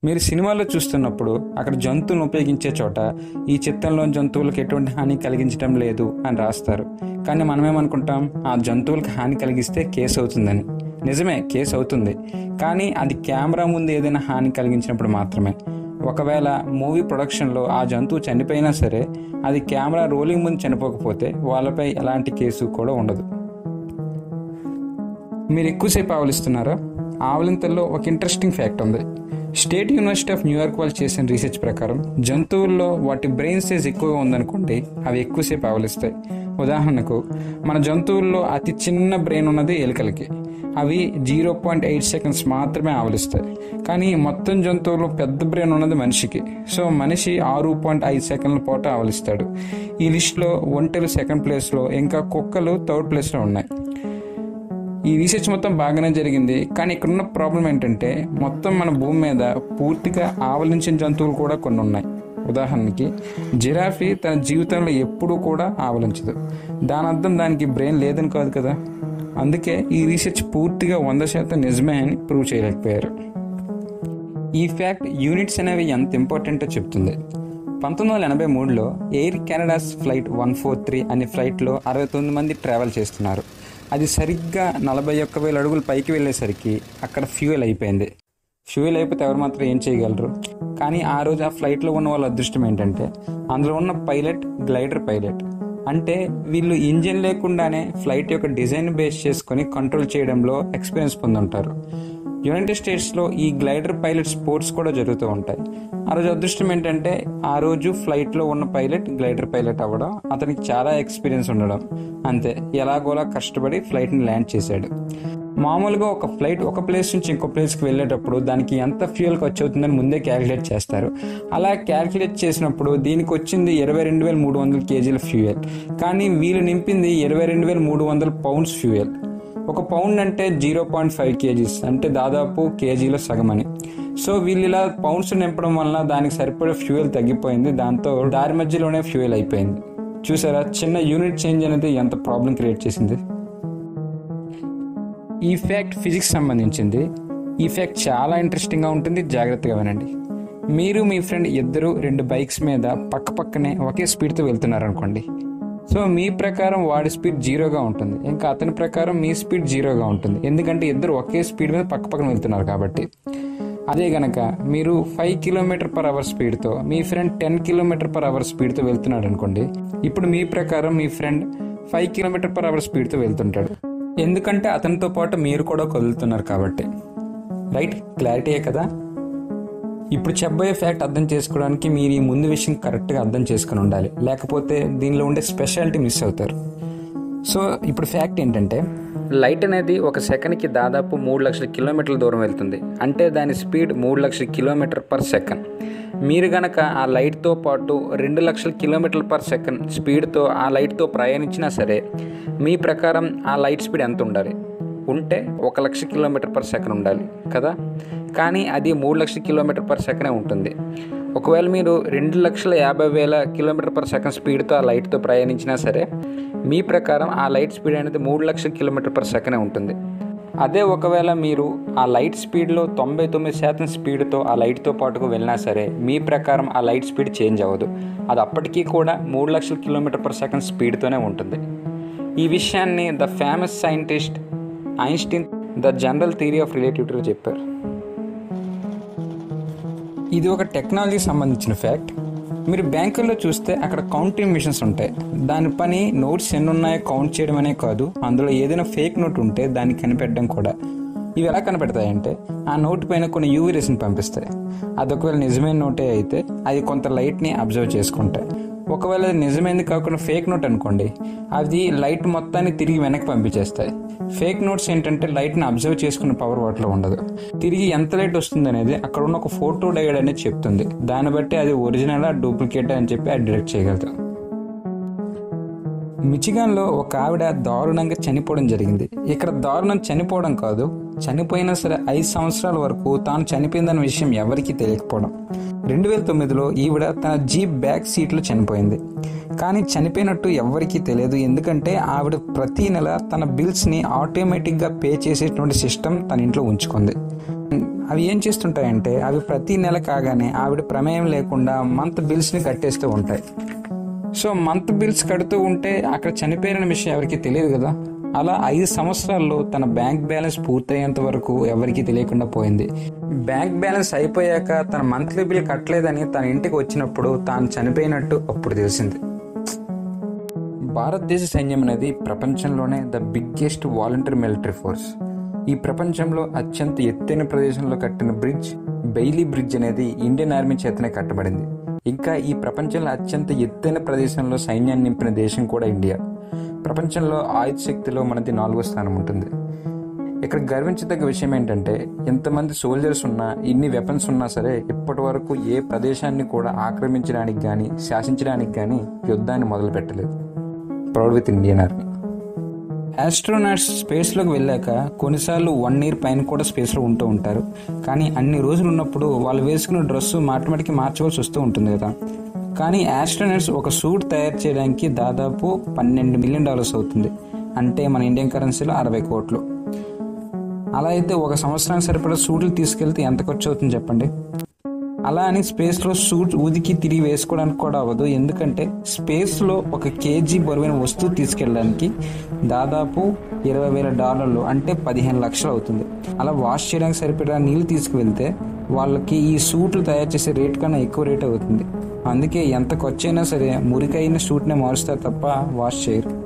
మీరు సినిమాలో చూస్తున్నప్పుడు అక్కడ జంతువులను ఉపయోగించే చోట ఈ చిత్రంలో జంతువులకు ఎటువంటి హాని కలిగించడం లేదు అని రాస్తారు. కానీ మనమేమనుకుంటాం, ఆ జంతువులకు హాని కలిగిస్తే కేసు అవుతుందని. నిజమే, కేసు అవుతుంది. కానీ అది కెమెరా ముందు ఏదైనా హాని కలిగించినప్పుడు మాత్రమే. ఒకవేళ మూవీ ప్రొడక్షన్లో ఆ జంతువు చనిపోయినా సరే, అది కెమెరా రోలింగ్ ముందు చనిపోకపోతే వాళ్ళపై ఎలాంటి కేసు కూడా ఉండదు. మీరు ఎక్కువసేపు ఆవలిస్తున్నారా? ఆవలింతల్లో ఒక ఇంట్రెస్టింగ్ ఫ్యాక్ట్ ఉంది. స్టేట్ యూనివర్సిటీ ఆఫ్ న్యూయార్క్ వాళ్ళు చేసిన రీసెర్చ్ ప్రకారం జంతువుల్లో వాటి బ్రెయిన్ సైజ్ ఎక్కువగా ఉందనుకోండి, అవి ఎక్కువసేపు ఆవలిస్తాయి. ఉదాహరణకు మన జంతువుల్లో అతి చిన్న బ్రెయిన్ ఉన్నది ఎలుకలకి. అవి 0.8 సెకండ్స్ మాత్రమే ఆవలిస్తాయి. కానీ మొత్తం జంతువుల్లో పెద్ద బ్రెయిన్ ఉన్నది మనిషికి. సో మనిషి 6.5 సెకండ్ల పాటు ఆవలిస్తాడు. ఈ లిస్టులో ఒంటెలు సెకండ్ ప్లేస్లో, ఇంకా కుక్కలు థర్డ్ ప్లేస్లో ఉన్నాయి. ఈ రీసెర్చ్ మొత్తం బాగానే జరిగింది. కానీ ఇక్కడున్న ప్రాబ్లం ఏంటంటే, మొత్తం మన భూమి మీద పూర్తిగా ఆవలించిన జంతువులు కూడా కొన్ని ఉన్నాయి. ఉదాహరణకి జిరాఫీ తన జీవితంలో ఎప్పుడూ కూడా ఆవలించదు. దాని అర్థం దానికి బ్రెయిన్ లేదని కాదు కదా. అందుకే ఈ రీసెర్చ్ పూర్తిగా 100% నిజమే అని ప్రూవ్ చేయలేకపోయారు. ఈ ఫ్యాక్ట్ యూనిట్స్ అనేవి ఎంత ఇంపార్టెంటో చెప్తుంది. 1983లో ఎయిర్ కెనడాస్ ఫ్లైట్ 143 అనే ఫ్లైట్లో 69 మంది ట్రావెల్ చేస్తున్నారు. అది సరిగ్గా 41,000 అడుగులు పైకి వెళ్ళేసరికి అక్కడ ఫ్యూయల్ అయిపోయింది. ఫ్యూయల్ అయిపోతే ఎవరు మాత్రం ఏం చేయగలరు? కానీ ఆ రోజు ఆ ఫ్లైట్లో ఉన్న వాళ్ళ అదృష్టం ఏంటంటే, అందులో ఉన్న పైలట్ గ్లైడర్ పైలట్. అంటే వీళ్ళు ఇంజిన్ లేకుండానే ఫ్లైట్ యొక్క డిజైన్ బేస్ చేసుకొని కంట్రోల్ చేయడంలో ఎక్స్పీరియన్స్ పొందుంటారు. యునైటెడ్ స్టేట్స్లో ఈ గ్లైడర్ పైలట్ స్పోర్ట్స్ కూడా జరుగుతూ ఉంటాయి. ఆ రోజు అదృష్టం ఏంటంటే, ఆ రోజు ఫ్లైట్లో ఉన్న పైలట్ గ్లైడర్ పైలట్ అవ్వడం, అతనికి చాలా ఎక్స్పీరియన్స్ ఉండడం. అంతే, ఎలాగోలా కష్టపడి ఫ్లైట్ని ల్యాండ్ చేశాడు. మామూలుగా ఒక ఫ్లైట్ ఒక ప్లేస్ నుంచి ఇంకో ప్లేస్కి వెళ్ళేటప్పుడు దానికి ఎంత ఫ్యూయల్ ఖర్చు అవుతుందని ముందే క్యాలిక్యులేట్ చేస్తారు. అలా క్యాలిక్యులేట్ చేసినప్పుడు దీనికి వచ్చింది 22,300 కేజీల ఫ్యూయల్. కానీ వీళ్ళు నింపింది 22,300 పౌండ్స్ ఫ్యూయల్. ఒక పౌండ్ అంటే 0.5 కేజీస్, అంటే దాదాపు కేజీలో సగం అని. సో వీళ్ళు ఇలా పౌండ్స్ నింపడం వల్ల దానికి సరిపడే ఫ్యూయల్ తగ్గిపోయింది. దాంతో దారి మధ్యలోనే ఫ్యూయల్ అయిపోయింది. చూసారా, చిన్న యూనిట్ చేంజ్ అనేది ఎంత ప్రాబ్లం క్రియేట్ చేసింది. ఈ ఫ్యాక్ట్ ఫిజిక్స్ సంబంధించింది. ఈ ఫ్యాక్ట్ చాలా ఇంట్రెస్టింగ్గా ఉంటుంది, జాగ్రత్తగా వినండి. మీరు మీ ఫ్రెండ్ ఇద్దరు 2 బైక్స్ మీద పక్క పక్కనే ఒకే స్పీడ్తో వెళ్తున్నారు అనుకోండి. సో మీ ప్రకారం వాడి స్పీడ్ 0గా ఉంటుంది, ఇంకా అతని ప్రకారం మీ స్పీడ్ 0గా ఉంటుంది. ఎందుకంటే ఇద్దరు ఒకే స్పీడ్ మీద పక్క పక్కన వెళ్తున్నారు కాబట్టి. అదే గనక మీరు 5 km/h స్పీడ్తో మీ ఫ్రెండ్ 10 km/h స్పీడ్తో వెళ్తున్నాడు అనుకోండి. ఇప్పుడు మీ ప్రకారం మీ ఫ్రెండ్ 5 km/h స్పీడ్తో వెళ్తుంటాడు. ఎందుకంటే అతనితో పాటు మీరు కూడా కదులుతున్నారు కాబట్టి. రైట్, క్లారిటీయే కదా. ఇప్పుడు చెప్పబోయే ఫ్యాక్ట్ అర్థం చేసుకోవడానికి మీరు ఈ ముందు విషయం కరెక్ట్గా అర్థం చేసుకుని ఉండాలి, లేకపోతే దీనిలో ఉండే స్పెషాలిటీ మిస్ అవుతారు. సో ఇప్పుడు ఫ్యాక్ట్ ఏంటంటే, లైట్ అనేది ఒక సెకండ్కి దాదాపు 3 లక్షల కిలోమీటర్ల దూరం వెళ్తుంది. అంటే దాని స్పీడ్ 3 లక్షల km/s. మీరు గనక ఆ లైట్తో పాటు 2 లక్షల km/s స్పీడ్తో ఆ లైట్తో ప్రయాణించినా సరే, మీ ప్రకారం ఆ లైట్ స్పీడ్ ఎంత ఉండాలి? ఉంటే 1 లక్ష km/s ఉండాలి కదా. కానీ అది 3 లక్షల km/s ఉంటుంది. ఒకవేళ మీరు 2,50,000 km/s స్పీడ్తో ఆ లైట్తో ప్రయాణించినా సరే, మీ ప్రకారం ఆ లైట్ స్పీడ్ అనేది 3 లక్షల km/s ఉంటుంది. అదే ఒకవేళ మీరు ఆ లైట్ స్పీడ్లో 99% స్పీడ్తో ఆ లైట్తో పాటుకు వెళ్ళినా సరే, మీ ప్రకారం ఆ లైట్ స్పీడ్ చేంజ్ అవ్వదు. అది అప్పటికీ కూడా 3 లక్షల km/s స్పీడ్తోనే ఉంటుంది. ఈ విషయాన్ని the famous scientist Einstein the general theory of రిలేటివిటీలో చెప్పారు. ఇది ఒక టెక్నాలజీకి సంబంధించిన ఫ్యాక్ట్. మీరు బ్యాంకుల్లో చూస్తే అక్కడ కౌంటింగ్ మిషన్స్ ఉంటాయి. దాని పని నోట్స్ ఎన్ని ఉన్నాయో కౌంట్ చేయడం అనే కాదు, అందులో ఏదైనా ఫేక్ నోట్ ఉంటే దాన్ని కనిపెట్టడం కూడా. ఇవి ఎలా కనిపెడతాయంటే, ఆ నోట్ పైన కొన్ని యూవీ రేస్ని పంపిస్తాయి. అది ఒకవేళ నిజమైన నోటే అయితే అది కొంత లైట్ని అబ్జర్వ్ చేసుకుంటాయి. ఒకవేళ అది నిజమైంది కాకుండా ఫేక్ నోట్ అనుకోండి, అది లైట్ మొత్తాన్ని తిరిగి వెనక్కి పంపించేస్తాయి. ఫేక్ నోట్స్ ఏంటంటే లైట్ని అబ్జర్వ్ చేసుకునే పవర్ వాటిలో ఉండదు. తిరిగి ఎంత లైట్ వస్తుంది అనేది అక్కడ ఉన్న ఒక ఫోటో డయోడ్ అనేది చెప్తుంది. దాన్ని బట్టి అది ఒరిజినలా డూప్లికేట్ అని చెప్పి అది డిటెక్ట్ చేయగలదు. మిచిగాన్లో ఒక ఆవిడ దారుణంగా చనిపోవడం జరిగింది. ఇక్కడ దారుణం చనిపోవడం కాదు, చనిపోయినా సరే 5 సంవత్సరాల వరకు తాను చనిపోయిందన్న విషయం ఎవరికీ తెలియకపోవడం. 2009లో ఈవిడ తన జీప్ బ్యాక్ సీట్లో చనిపోయింది. కానీ చనిపోయినట్టు ఎవరికీ తెలియదు. ఎందుకంటే ఆవిడ ప్రతి నెల తన బిల్స్ని ఆటోమేటిక్గా పే చేసేటువంటి సిస్టమ్ తన ఇంట్లో ఉంచుకుంది. అవి ఏం చేస్తుంటాయంటే అవి ప్రతి నెల కాగానే ఆవిడ ప్రమేయం లేకుండా మంత్ బిల్స్ని కట్టేస్తూ ఉంటాయి. సో మంత్ బిల్స్ కడుతూ ఉంటే అక్కడ చనిపోయిన విషయం ఎవరికి తెలియదు కదా. అలా 5 సంవత్సరాల్లో తన బ్యాంక్ బ్యాలెన్స్ పూర్తయ్యేంత వరకు ఎవరికీ తెలియకుండా పోయింది. బ్యాంక్ బ్యాలెన్స్ అయిపోయాక తన మంత్లీ బిల్ కట్టలేదని తన ఇంటికి వచ్చినప్పుడు తాను చనిపోయినట్టు అప్పుడు తెలిసింది. భారతదేశ సైన్యం అనేది ప్రపంచంలోనే the biggest voluntary military force. ఈ ప్రపంచంలో అత్యంత ఎత్తైన ప్రదేశంలో కట్టిన బ్రిడ్జ్ బెయిలీ బ్రిడ్జ్ అనేది ఇండియన్ ఆర్మీ చేతనే కట్టబడింది. ఇంకా ఈ ప్రపంచంలో అత్యంత ఎత్తైన ప్రదేశంలో సైన్యాన్ని నింపిన దేశం కూడా ఇండియా. ప్రపంచంలో ఆయుధ శక్తిలో మనది 4వ స్థానం ఉంటుంది. ఇక్కడ గర్వించదగ్గ విషయం ఏంటంటే ఎంతమంది సోల్జర్స్ ఉన్నా, ఇన్ని వెపన్స్ ఉన్నా సరే ఇప్పటి వరకు ఏ ప్రదేశాన్ని కూడా ఆక్రమించడానికి కానీ శాసించడానికి కానీ యుద్ధాన్ని మొదలు పెట్టలేదు. Proud with Indian Army. Astronauts స్పేస్లోకి వెళ్ళాక కొన్నిసార్లు 1 year పైన కూడా స్పేస్లో ఉంటూ ఉంటారు. కానీ అన్ని రోజులు ఉన్నప్పుడు వాళ్ళు వేసుకున్న డ్రెస్సు మాటిమాటికి మార్చవలసి వస్తూ ఉంటుంది కదా. కానీ ఆస్ట్రోనాట్స్ ఒక సూట్ తయారు చేయడానికి దాదాపు $12 million అవుతుంది. అంటే మన ఇండియన్ కరెన్సీలో 60 కోట్లు. అలా అయితే ఒక సంవత్సరానికి సరిపడా సూట్లు తీసుకెళ్తే ఎంత ఖర్చు అవుతుంది చెప్పండి. అలా అని స్పేస్లో సూట్ ఊదికి తిరిగి వేసుకోవడానికి కూడా అవ్వదు. ఎందుకంటే స్పేస్లో 1 kg బరువైన వస్తువు తీసుకెళ్ళడానికి దాదాపు $20,000 అంటే 15 లక్షలు అవుతుంది. అలా వాష్ చేయడానికి సరిపడా నీళ్ళు తీసుకువెళ్తే వాళ్ళకి ఈ సూట్లు తయారు చేసే రేట్ కన్నా ఎక్కువ రేట్ అవుతుంది. అందుకే ఎంత ఖర్చు అయినా సరే మురికైన సూట్నే మారుస్తారు తప్ప వాష్ చేయరు.